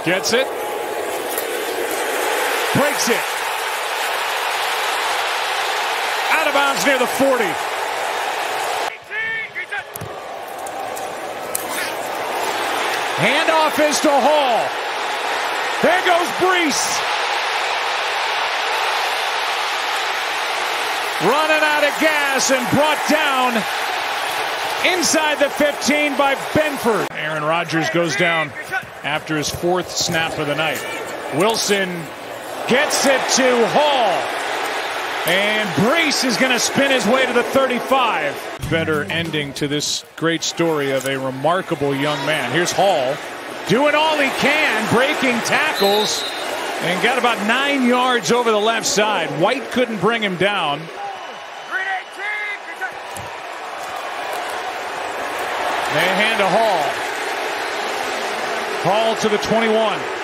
Gets it. Breaks it. Out of bounds near the 40. Handoff is to Hall. There goes Breece. Running out of gas and brought down inside the 15 by Benford. Aaron Rodgers goes down after his 4th snap of the night. Wilson gets it to Hall. And Breece is going to spin his way to the 35. Better ending to this great story of a remarkable young man. Here's Hall doing all he can, breaking tackles, and got about 9 yards over the left side. White couldn't bring him down. They hand to Hall. Hall to the 21.